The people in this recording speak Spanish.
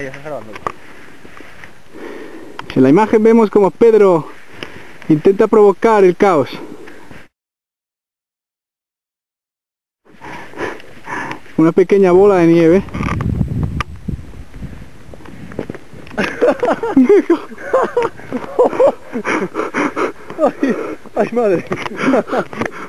estás grabando. En la imagen vemos como Pedro intenta provocar el caos. Una pequeña bola de nieve. Ay, madre.